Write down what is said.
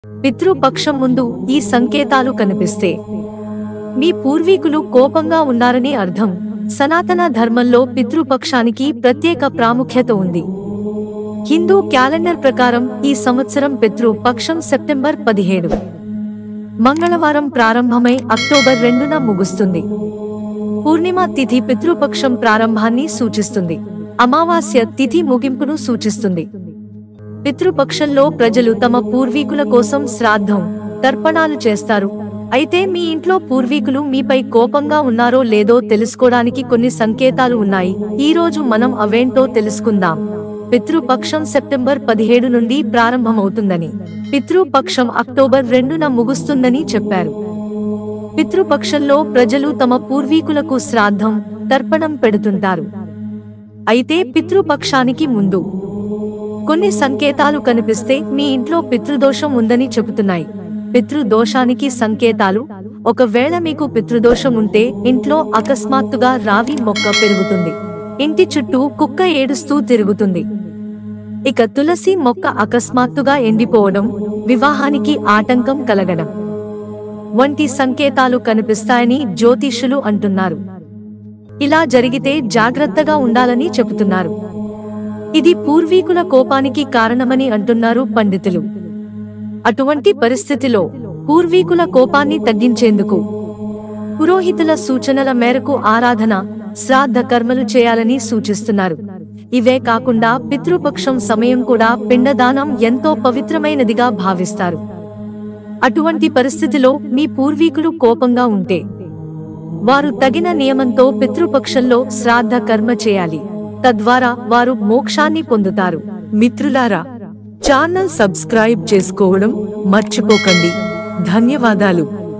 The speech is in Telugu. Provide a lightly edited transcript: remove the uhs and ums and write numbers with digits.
పితృపక్షం ముందు ఈ సంకేతాలు కనిపిస్తే మీ పూర్వీకులు కోపంగా ఉన్నారని అర్థం. సనాతన ధర్మంలో పితృపక్షానికి ప్రత్యేక ప్రాముఖ్యత ఉంది. హిందూ క్యాలెండర్ ప్రకారం ఈ సంవత్సరం పితృపక్షం సెప్టెంబర్ 17 మంగళవారం ప్రారంభమై అక్టోబర్ 2న ముగుస్తుంది. పూర్ణిమ తిథి పితృపక్షం ప్రారంభాన్ని సూచిస్తుంది. అమావాస్య తిథి ముగింపును సూచిస్తుంది. పితృపక్షంలో ప్రజలు తమ పూర్వీకుల కోసం శ్రాద్ధం, తర్పణాలు చేస్తారు. అయితే మీ ఇంట్లో పూర్వీకులు మీపై కోపంగా ఉన్నారో లేదో తెలుసుకోవడానికి కొన్ని సంకేతాలు ఉన్నాయి. ఈ రోజు మనం అవేంటో తెలుసుకుందాం. పితృపక్షం సెప్టెంబర్ 17 నుండి ప్రారంభమవుతుందని, పితృపక్షం అక్టోబర్ 2న ముగుస్తుందని చెప్పారు. పితృపక్షంలో ప్రజలు తమ పూర్వీకులకు శ్రాద్ధం, తర్పణం పెడుతుంటారు. అయితే పితృపక్షానికి ముందు కొన్ని సంకేతాలు కనిపిస్తే మీ ఇంట్లో పితృదోషం ఉందని చెబుతున్నాయి. పితృదోషానికి సంకేతాలు: ఒకవేళ మీకు పితృదోషం ఉంటే ఇంట్లో అకస్మాత్తుగా రావి మొక్క పెరుగుతుంది. ఇంటి చుట్టూ కుక్క ఏడుస్తూ తిరుగుతుంది. ఇక తులసి మొక్క అకస్మాత్తుగా ఎండిపోవడం, వివాహానికి ఆటంకం కలగడం వంటి సంకేతాలు కనిపిస్తాయని జ్యోతిష్యులు అంటున్నారు. ఇలా జరిగితే జాగ్రత్తగా ఉండాలని చెబుతున్నారు. ఇది పూర్వీకుల కోపానికి కారణమని అంటున్నారు పండితులు. అటువంటి పరిస్థితిలో పూర్వీకుల కోపాన్ని తగ్గించేందుకు పురోహితుల సూచనల మేరకు ఆరాధన, శ్రాద్ధ కర్మలు చేయాలని సూచిస్తున్నారు. ఇవే కాకుండా పితృపక్షం సమయం కూడా పిండదానం ఎంతో పవిత్రమైనదిగా భావిస్తారు. అటువంటి పరిస్థితిలో మీ పూర్వీకులు కోపంగా ఉంటే వారు తగిన నియమంతో పితృపక్షంలో శ్రాద్ధ కర్మ చేయాలి. తద్వారా వారు మోక్షాన్ని పొందుతారు. మిత్రులారా, ఛానల్ సబ్స్క్రైబ్ చేసుకోవడం మర్చిపోకండి. ధన్యవాదాలు.